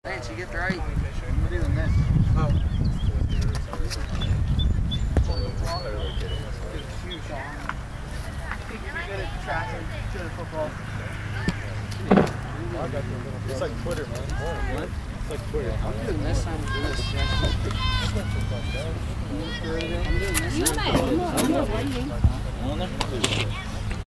Lance, you get the right. I'm doing this. Oh. Good at tracking, good at football. It's like Twitter, man. What? It's like Twitter. I'm doing this, I'm doing this.